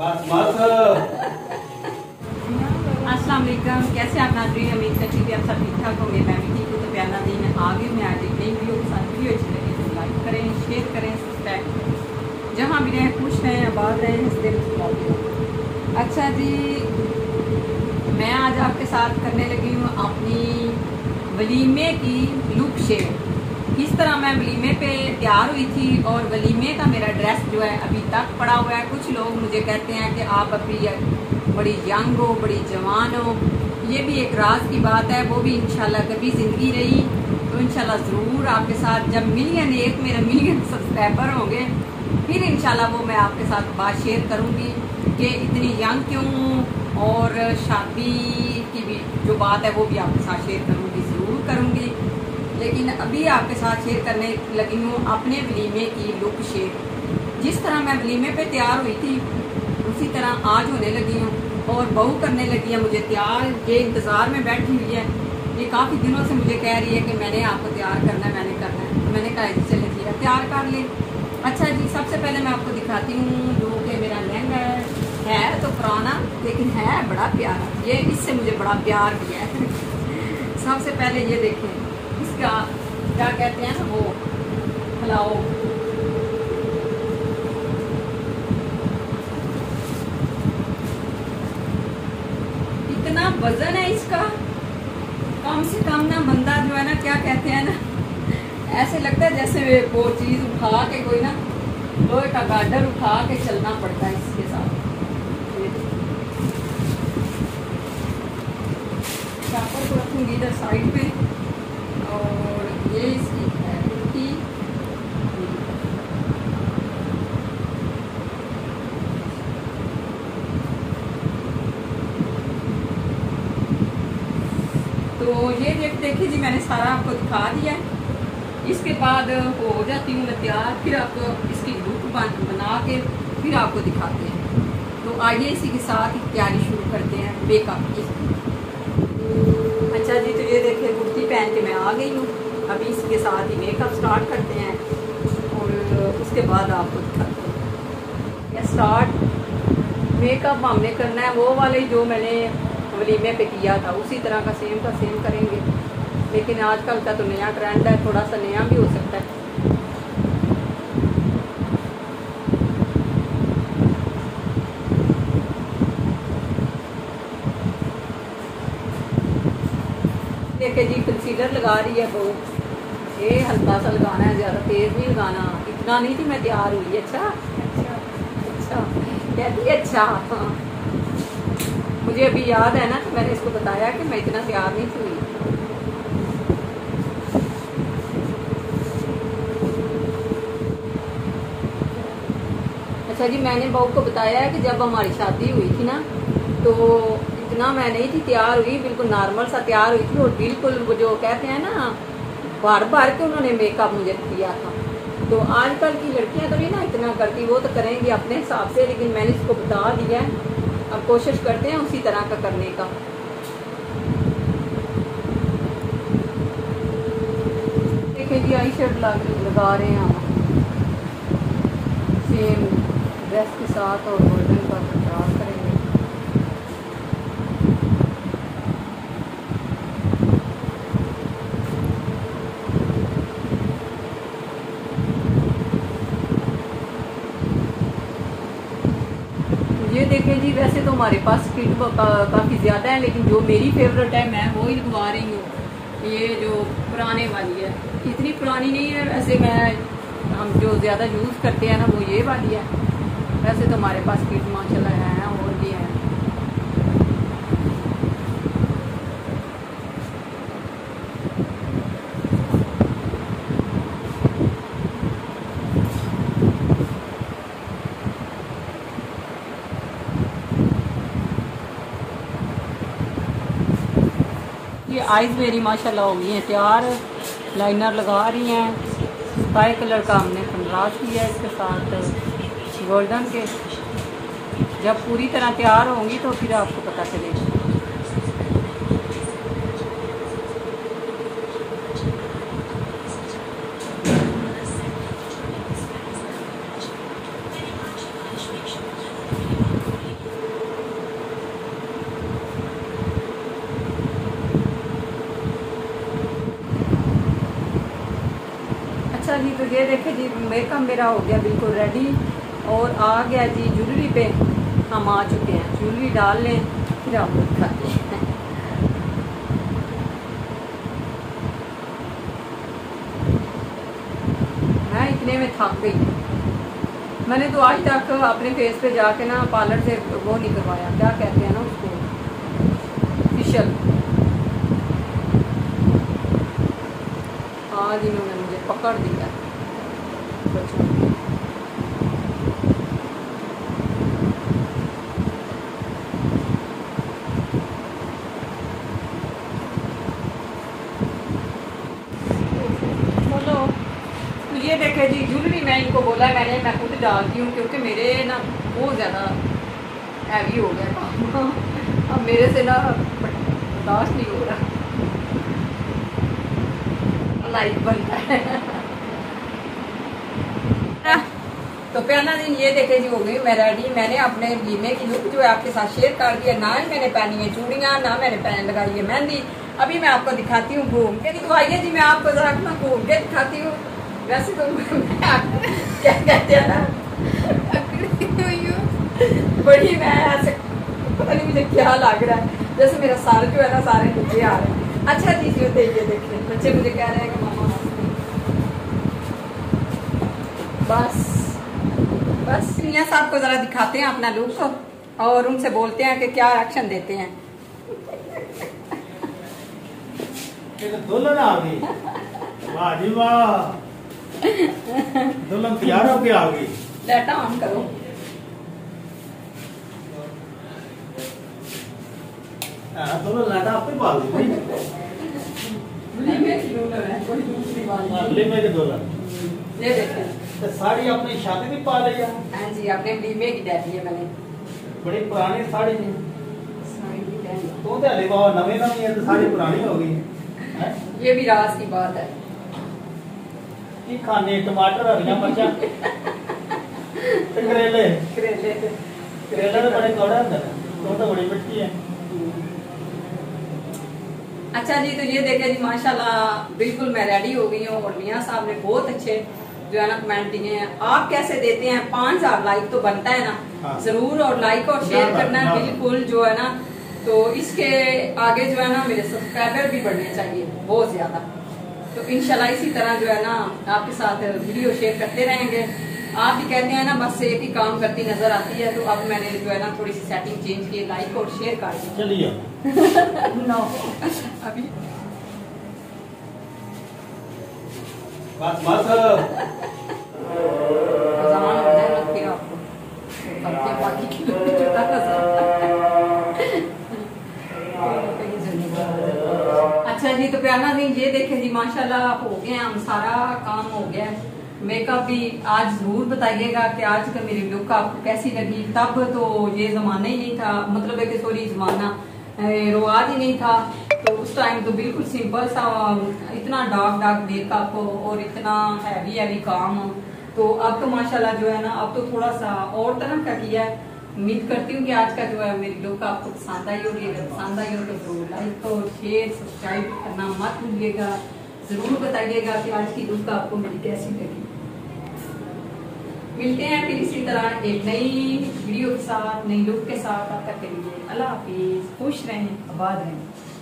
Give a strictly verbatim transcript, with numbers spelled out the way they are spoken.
अस्सलाम वालेकुम, कैसे आप नाज़रीन? उम्मीद करती हूँ कि आप सब ठीक ठाक होंगे। मैं भी ठीक हूँ। तो प्यार नाज़रीन आ गई मैं आज एक नई वीडियो के साथ। वीडियो अच्छी लगी तो लाइक करें, शेयर करें, सब्सक्राइब करें। जहाँ भी रहें खुश रहें, आबाद रहें, हंसते मुस्कुराते रहें। अच्छा जी, मैं आज आपके साथ करने लगी हूँ अपनी वलीमे की लुक शेयर। किस तरह मैं वलीमे पे तैयार हुई थी और वलीमे का मेरा ड्रेस जो है अभी तक पड़ा हुआ है। कुछ लोग मुझे कहते हैं कि आप अभी बड़ी यंग हो, बड़ी जवान हो। ये भी एक राज की बात है, वो भी इंशाल्लाह कभी ज़िंदगी रही तो इंशाल्लाह ज़रूर आपके साथ जब मिलियन एक मेरा मिलियन सब्सक्राइबर होंगे फिर इंशाल्लाह वो मैं आपके साथ बात शेयर करूँगी कि इतनी यंग क्यों हूँ, और शादी की भी जो बात है वो भी आपके साथ शेयर करूँगी, ज़रूर करूँगी। लेकिन अभी आपके साथ शेयर करने लगी हूँ अपने वलीमे की लुक शेयर। जिस तरह मैं वलीमे पे तैयार हुई थी उसी तरह आज होने लगी हूँ और बहू करने लगी है मुझे तैयार। ये इंतज़ार में बैठी हुई है, ये काफ़ी दिनों से मुझे कह रही है कि मैंने आपको तैयार करना है, मैंने करना है। तो मैंने कहा चले जी तैयार कर ले। अच्छा जी, सबसे पहले मैं आपको दिखाती हूँ जो कि मेरा लहंगा है, है तो पुराना लेकिन है बड़ा प्यारा। ये इससे मुझे बड़ा प्यार भी है। सबसे पहले ये देखें, इसका क्या कहते हैं ना वो फलाओ। इतना वजन है इसका, कम से कम ना बंदा जो है ना क्या कहते हैं ना, ऐसे लगता है जैसे वो चीज उठा के कोई ना लोहे का गार्डर उठा के चलना पड़ता है इसके साथ। चापर को रखूंगी इधर साइड पे और ये इसकी है की। तो ये देख देखिए जी, मैंने सारा आपको दिखा दिया। इसके बाद हो जाती हूँ मैं तैयार, फिर आपको इसकी लुक बना के फिर आपको दिखाते हैं। तो आइए इसी के साथ ही तैयारी शुरू करते हैं मेकअप की। अच्छा जी, तो ये देखिए कुर्ती पहन के मैं आ गई हूँ। अभी इसके साथ ही मेकअप स्टार्ट करते हैं और उसके बाद आपको दिखाते हैं। स्टार्ट मेकअप हमने करना है वो वाले जो मैंने वलीमे पे किया था, उसी तरह का सेम का सेम करेंगे। लेकिन आजकल का तो नया ट्रेंड है, थोड़ा सा नया भी हो सकता है। देखिए जी, कंसीलर लगा रही है वो, ये हल्का सा लगाना है, ज़्यादा तेज़ नहीं लगाना। इतना नहीं थी मैं तैयार हुई। अच्छा अच्छा अच्छा कहती अच्छा। हाँ, मुझे अभी याद है ना, तो मैंने इसको बताया कि मैं इतना तैयार नहीं थी हुई। अच्छा जी, मैंने बहू को बताया है कि जब हमारी शादी हुई थी ना तो इतना मैं नहीं थी तैयार हुई, बिल्कुल नॉर्मल सा तैयार हुई थी। और बिल्कुल वो जो कहते हैं ना भर भर के उन्होंने मेकअप मुझे किया था। तो आजकल की लड़कियां तो नहीं ना इतना करती, वो तो करेंगी अपने हिसाब से, लेकिन मैंने इसको बता दिया है। अब कोशिश करते हैं उसी तरह का करने का। देखिए जी, आई शेड लगा रहे हैं हम सेम ड्रेस के साथ और गोल्डन का कंट्रास्ट करेंगे। ये देखें जी, वैसे तो हमारे पास किट का, काफ़ी ज़्यादा है, लेकिन जो मेरी फेवरेट है मैं वो ही लगवा रही हूँ। ये जो पुराने वाली है, इतनी पुरानी नहीं है वैसे, मैं हम जो ज़्यादा यूज़ करते हैं ना वो ये वाली है। वैसे तो हमारे पास किट माशाल्लाह है और भी है। ये आइज़ मेरी माशाल्लाह हो गई हैं तैयार, लाइनर लगा रही हैं। स्काई कलर का हमने कंट्रास्ट किया है इसके साथ गोल्डन के। जब पूरी तरह तैयार होंगी तो फिर आपको पता चलेगा। अच्छा जी, तो ये देखे जी मेकअप मेरा हो गया बिल्कुल रेडी और आ गया जी ज्वेलरी पे हम आ चुके हैं। ज्वेलरी डाल लें फिर आप दिखाते हैं। मैं इतने में थक गई। मैंने तो आज तक अपने फेस पे जाके ना पार्लर से वो नहीं करवाया, क्या कहते हैं ना उसको, फेशियल। आज इन्होंने मुझे पकड़ दिया। बोलो। तो ये देखे जी ज्वेलरी मैं इनको बोला है, मैंने मैं खुद डालती हूँ क्योंकि मेरे ना बहुत ज़्यादा हैवी हो गया काम। अब मेरे से ना बर्दाश्त नहीं हो रहा, लाइट बनता है। तो पहला दिन ये देखे जी हो गई मैं रेडी। मैंने अपने बीमे की लुक जो है आपके साथ शेयर कर दिया। ना ही मैंने पहनी है चूड़ियाँ, ना मैंने पहन लगाई है मेहंदी। अभी मैं आपको दिखाती हूँ घूम के। तो आइए जी मैं आपको जरा अपना घूम के दिखाती हूँ। वैसे तो क्या कहते हैं ना, बड़ी मैं ऐसे पता नहीं मुझे क्या लग रहा है, जैसे मेरा सार जो है ना सारे नीचे आ रहे हैं। अच्छा जी जो देखिए देखिए बच्चे मुझे कह रहे हैं कि मामा बस बस मियां साहब को जरा दिखाते हैं अपना लुक और उनसे बोलते हैं कि क्या एक्शन देते हैं। दुल्हन आ गई, वाह जी वाह, दुल्हन तैयार होके आ गई। लाइटा ऑन करो। दुल्हन लाइटा आपने बाल दी दुल्हन। ये देखें तो साड़ी अपनी शादी भी पा ली है। हाँ जी, अपने बीमे की डाली है मैंने। बड़ी पुरानी साड़ी थी तो अली बाबा नवी नवी है तो साड़ी पुरानी हो गई है। ये भी राज की बात है। की खाने टमाटर हरियां मिर्चा करेले करेले करेले तो बड़े कौड़े होते हैं, तो तो बड़ी मिट्टी है। अच्छा जी, तो ये देखे जी माशाल्लाह बिल्कुल मैं रेडी हो गई हूँ और मियां साहब ने बहुत अच्छे जो है ना कमेंट दिए हैं। आप कैसे देते हैं? पाँच हजार लाइक तो बनता है ना। हाँ। जरूर और लाइक और शेयर करना है बिल्कुल जो है ना। तो इसके आगे जो है ना मेरे सब्सक्राइबर भी बढ़ने चाहिए बहुत ज्यादा। तो इंशाल्लाह इसी तरह जो है ना आपके साथ वीडियो शेयर करते रहेंगे। आप भी कहते हैं ना बस एक ही काम करती नजर आती है, तो अब मैंने जो है ना थोड़ी सी सेटिंग चेंज की, लाइक और शेयर कर दी। चलिए नो अभी बस बस अजान हो जाए ना फिर आपको सबके बाकी की लोग जुटा अच्छा जी, तो प्यारा दिन ये देखे जी माशाल्लाह हो गए हम, सारा काम हो गया। मेकअप भी आज जरूर बताइएगा कि आज का मेरी लुक आपको कैसी लगी। तब तो ये जमाना ही नहीं था, मतलब है कि सॉरी जमाना रिवाज ही नहीं था। तो उस टाइम तो बिल्कुल सिंपल सा, इतना डार्क डार्क मेकअप और इतना हैवी हैवी काम। तो अब तो माशाल्लाह जो है ना अब तो थोड़ा सा और तरह का किया है। उम्मीद करती हूँ कि आज का जो है मेरी लुक आपको पसंद आई होगी। अगर पसंद आई हो तो लाइक और शेयर सब्सक्राइब करना मत भूलिएगा। जरूर बताइएगा कि आज की लुक आपको मेरी कैसी लगी। मिलते हैं फिर इसी तरह एक नई वीडियो के साथ, नई लुक के साथ। तब तक के लिए अल्लाह हाफिज, खुश रहें, आबाद रहें।